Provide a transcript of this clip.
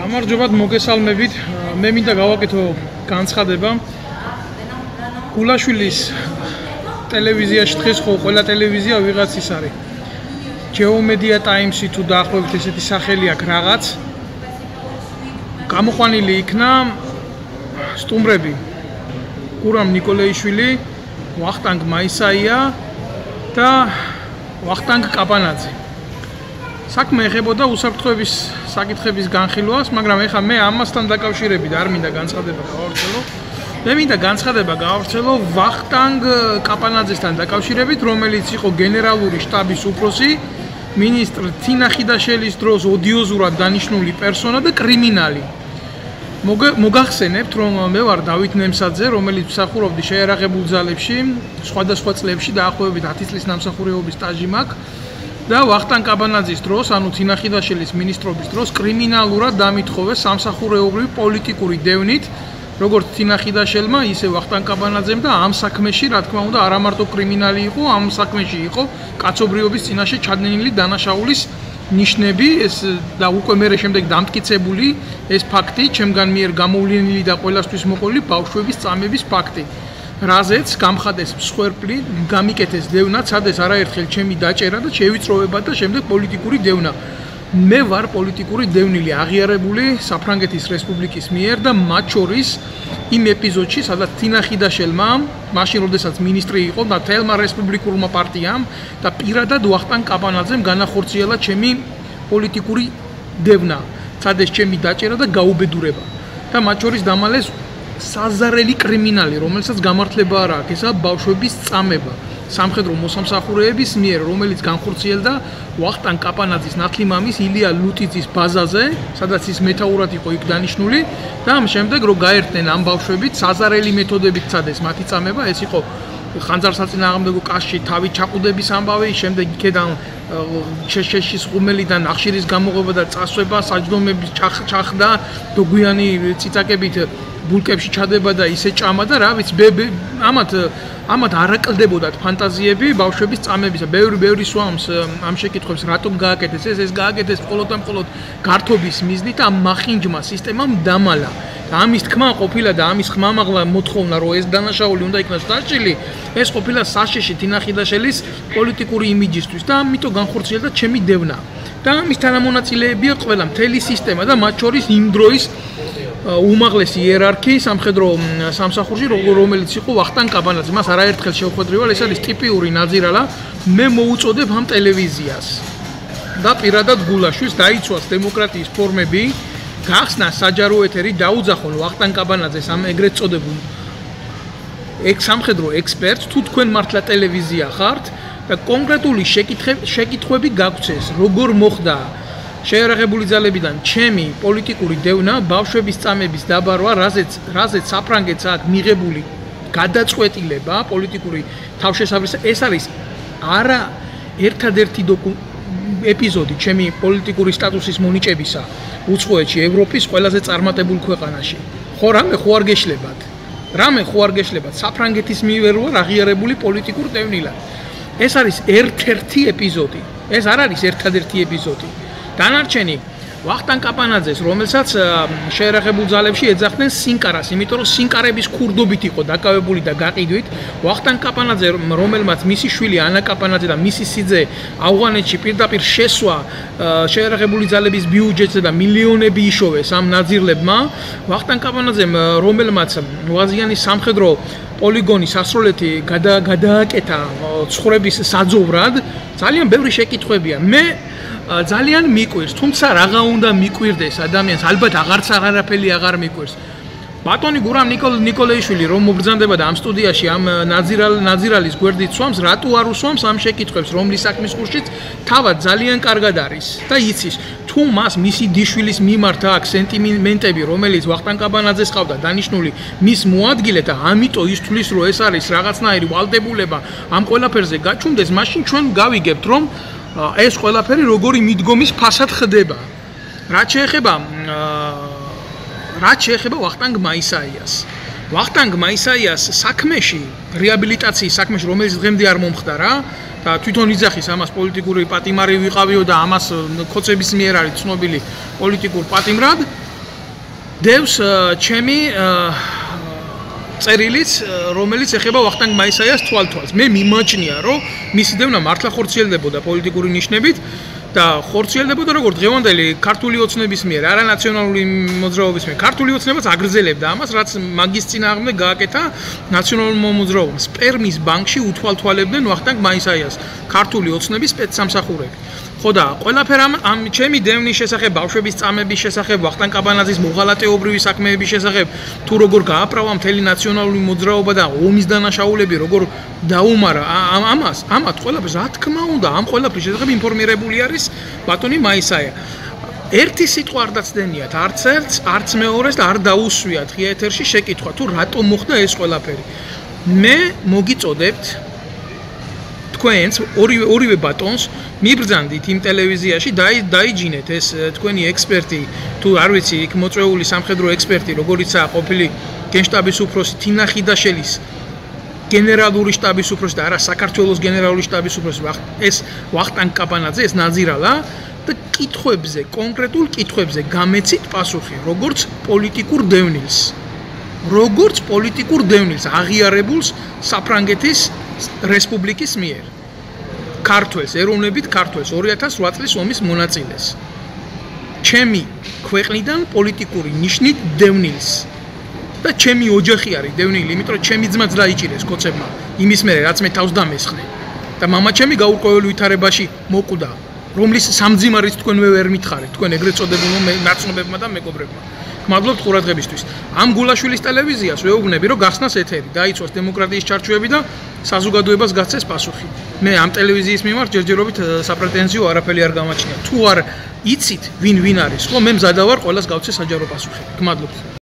გამარჯობათ მოგესალმებით. მე მინდა გავაკეთო განცხადება. გულაშვილის ტელევიზიაში დღეს ხო ყველა ტელევიზია ვიღაცის არის. Geomedia Times-ი თუ დაახლოებით ესეთი სახელი აქვს რაღაც. გამოყვანილი იქნა სტუმრები. გურამ ნიკოლეიშვილი, ვახტანგ მაისაია და ვახტანგ კაპანაძე. საქმე ეხებოდა უსაფრთხოების საკითხების განხილვას, მაგრამ ეხლა მე ამასთან დაკავშირებით არ მინდა განცხადება გავავრცელო. მე მინდა განცხადება გავავრცელო ვახტანგ კაპანაძესთან დაკავშირებით, რომელიც იყო გენერალური შტაბის უფროსი, მინისტრ თინა ხიდაშელის დროს ოდიოზურად დანიშნული პერსონა და კრიმინალი. მოგახსენებთ, რომ მე ვარ დავით ნემსაძე, რომელიც მსახურობდა შეიარაღებულ ძალებში, სხვადასხვა წლებში დაახლოებით 10 წლის ნამსახურეობის სტაჟი მაქვს. და ვახტანგ კაპანაძის დროს, ანუ თინა ხიდაშელის მინისტრობის დროს კრიმინალურად დამითხოვეს სამსახურეობრივი პოლიტიკური დევნით, როგორც თინა ხიდაშელმა, ისე ვახტანგ კაპანაძემ და ამ საქმეში, რა თქმა უნდა, არა მარტო კრიმინალი იყო, ამ საქმეში იყო კაცობრიობის წინაშე ჩადენილი დანაშაულის ნიშნები, ეს და უკვე მე შემდეგ დამტკიცებული ეს ფაქტი, ჩემგან მიერ გამოვლენილი და ყველასთვის მოყოლილი ბავშვების წამების ფაქტი. რაზეც გამხადეს მსხვერპლი, გამიკეთეს დევნა, ცადეს არაერთხელ ჩემი დაჭერა და შევიწროვება და შემდეგ პოლიტიკური დევნა. მე ვარ პოლიტიკური დევნილი აღიარებული საფრანგეთის რესპუბლიკის მიერ და მათ შორის იმ ეპიზოდში, სადაც თინა ხიდაშელმა, მაშინ როდესაც მინისტრი იყო და თელმა რესპუბლიკურმა პარტიამ და პირადად ვახტანგ კაპანაძემ განახორციელა ჩემი პოლიტიკური დევნა, ცადეს ჩემი დაჭერა და გაუბედურება. და მათ შორის დამალეს საზარელი კრიმინალი, რომელსაც გამართლება არ აქვს, ესაა ბავშვების წამება. სამხედრო მოსამსახურეების მიერ, რომელიც განხორციელდა ვახტანგ კაპანაძის ნათლი მამის ილია ლუტიძის ბაზაზე, სადაც ის მეთაურად იყო იქ დანიშნული და ამ შემდეგ რო გაერთნენ ამ ბავშვებით, საზარელი მეთოდებით ცადეს მათი წამება, ეს იყო ხანძარსაწინააღმდეგო კაშში თავი ჩაყუდების ამბავი, შემდეგ იქედან შეშეშის ღუმელიდან ნახშირის გამოღვება და წასვება, საჯდომების ჩახდა, დოგვიანი ციცაკებით ბულკებში ჩადება და ისე ჭამა და რა ვიცი, ამათ არაკლდებოდათ ფანტაზიები ბავშვების წამებისა. ბევრი სვამს ამ შეკითხვებს, რატომ გააკეთეს ეს გააკეთეს მხოლოდ გართობის მიზნით და ამ მახინჯმა სისტემამ დამალა. ამის თქმა ყოფილა და ამის ხმამაღლა მოთხოვნა, რომ ეს დანაშაული უნდა იქნას დაჭრილი, ეს ყოფილა საშიში თინა ხიდაშელის პოლიტიკური იმიჯისთვის და ამიტომ განხორციელდა ჩემი დევნა. და ამის თანამონაწილეებია ყველა მთელი სისტემა და მათ შორის იმ დროის უმაღლესი იერარქი სამხედრო სამსახურში, რომელიც იყო ვახტანგ კაპანაძე. მას არაერთხელ შევხვედრივარ, ეს არის ტიპიური ნაძირალა. მე მოუწოდებ ამ ტელევიზიას და პირადად გულაშვილს დაიცვას დემოკრატიის ფორმები, გახსნა საჯარო ეთერი, დაუძახონ ვახტანგ კაპანაძეს ამ ეგრეთ წოდებულ სამხედრო ექსპერტს, თუ თქვენ მართლა ტელევიზია ხართ და კონკრეტული შეკითხვები გაგვცეს, როგორ მოხდა შეიარაღებული ძალებიდან ჩემი პოლიტიკური დევნა, ბავშვების წამების დაბარვა, რაზეც საფრანგეთს აქვს მიღებული გადაწყვეტილება პოლიტიკური თავშესაფრისა. ეს არის არა ერთადერთი ეპიზოდი ჩემი პოლიტიკური სტატუსის მონიჭებისა უცხოეთში, ევროპის ყველაზე წარმატებულ ქვეყანაში. ხო, რამე ხო არ გეშლებათ, საფრანგეთის მიერ ვარ აღიარებული პოლიტიკურ დევნილად. ეს არის ერთ-ერთი ეპიზოდი. ეს არ არის ერთადერთი ეპიზოდი. დანარჩენი ვახტანგ კაპანაძეს, რომელსაც შეიარაღებულ ძალებში ეძახდნენ სინკარას, იმიტომ რომ სინკარების ქურდობით იყო დაკავებული და გაყიდვით. ვახტანგ კაპანაძე, რომელმაც მისი შვილი ანა კაპანაძე და მისი სიძე ავღანეთში პირდაპირ შესვა შეიარაღებული ძალების ბიუჯეტზე და მილიონები იშოვეს ამ ნაძირლებმა. ვახტანგ კაპანაძემ, რომელმაც ვაზიანის სამხედრო პოლიგონი სასროლეთი გადააკეთა ცხოვრების საძოვრად, ძალიან ბევრი შეკითხვებია. მე ძალიან მიკვირს, თუმცა რაღა უნდა მიკვირდეს ადამიანს, ალბათ აღარაფერი აღარ მიკვირს. ბატონი გურამ ნიკოლეიშვილი რომ მობრძანდება და ამ სტუდიაში ამ ნაძირალის გვერდით სვამს, რატო არ უსვამს ამ შეკითხვებს, რომლის საქმის კურსშიც თავად ძალიან კარგად არის და იცის, თუ მას მისი დიშვილის მიმართ აქვს სენტიმენტები, რომელიც ვახტანგ კაპანაძეს ყავდა დანიშნული მის მოადგილედ და ამიტომ ის თulis რომ ეს არის რაღაცნაირი ვალდებულება ამ ყველაფერზე გაჩუმდეს, მაშინ ჩვენ გავიგებთ რომ ეს ყველაფერი როგორი მიდგომის ფასად ხდება. რაც შეეხება ვახტანგ მაისაიას. ვახტანგ მაისაიას საქმეში, რეაბილიტაციის საქმეში, რომელიც დღემდე არ მომხდარა და თვითონ იძახის ამას პოლიტიკური პატიმარი ვიყავიო და ამას ხოცების მიერ არის ცნობილი პოლიტიკურ პატიმრად, დევს ჩემი წერილიც, რომელიც ეხება ვახტანგ მაისაიას თვალთვალს. მე მიმაჩნია, რომ მისი დევნა მართლა ხორციელდებოდა პოლიტიკური ნიშნებით და ხორციელდებოდა როგორც დღევანდელი ქართული ოცნების მიერ, არა ნაციონალური მოძრაობის მიერ. ქართული ოცნებაც აგრძელებდა ამას, რაც მაგის წინააღმდეგ გააკეთა ნაციონალურმა მოძრაობამ. სპერმის ბანკში უთვალთვალებდნენ ვახტანგ მაისაიას ქართული ოცნების სპეცსამსახურები. ხო და ყველაფერი ამ ჩემი დევნის შესახებ, ბავშვების წამების შესახებ, ვახტანგ კაბანაძის მოღალატეობრივი საქმეების შესახებ, თუ როგორ გააправა მთელი ნაციონალური მოძრაობა და ომის დანაშაულები როგორ დაუმარა ამათ ყველაფერს რა თქმა უნდა ამ ყველაფრის შესახებ ინფორმირებული არის ბატონი მაისაია. ერთი სიტყვა არ დაცდენიათ არც ერთს, არც მეორეს და არ დაუსვიათ ღია ეთერში შეკითხვა თუ რატომ მოხდა ეს ყველაფერი. მე მოგიწოდებთ თქვენს ორივე ბატონს მიბრძანდით იმ ტელევიზიაში დაიჯინეთ ეს თქვენი ექსპერტი თუ არ ვიცი იქ მოწვეული სამხედრო ექსპერტი როგორიცაა ყოფილი გენშტაბის უფროსი თინა ხიდაშელის გენერალური შტაბის უფროსი და არა საქართველოს გენერალური შტაბის უფროსი ეს ვახტანგ კაბანაძე ეს ნაძირალა და კითხვებზე კონკრეტულ კითხვებზე გამეცით პასუხი როგორც პოლიტიკურ დევნილს აღიარებულს საფრანგეთის რესპუბლიკის მიერ ქართველს ეროვნებით ქართველს 2008 წლის ომის მონაწილეს ჩემი ქვეყნიდან პოლიტიკური ნიშნით დევნილს და ჩემი ოჯახი არის დევნილი იმიტომ რომ ჩემი ძმაც დაიჭირეს კოცებმა იმის მერე რაც მე თავს დამესხნე და მამა ჩემი გაურკვეველ ვითარებაში მოკვდა რომლის სამძიმარიც თქვენვე ვერ მითხარით თქვენ ეგრეთ წოდებულმა ნაცნობებმა და მეგობრებმა მადლობთ ყურადღებისთვის. ამ გულაშვილის ტელევიზიას ვეუბნები, რომ გახსნას ეთერი, დაიცვას დემოკრატიის ჩარჩოები და საზოგადოებას გაცეს პასუხი. მე ამ ტელევიზიის მიმართ ჯერჯერობით საპრეტენზიო არაფერი არ გამაჩნია. თუ არ იცით, ვინ არის, ხო მე მზადა ვარ ყველას გავცე საჯარო პასუხი. გმადლობთ.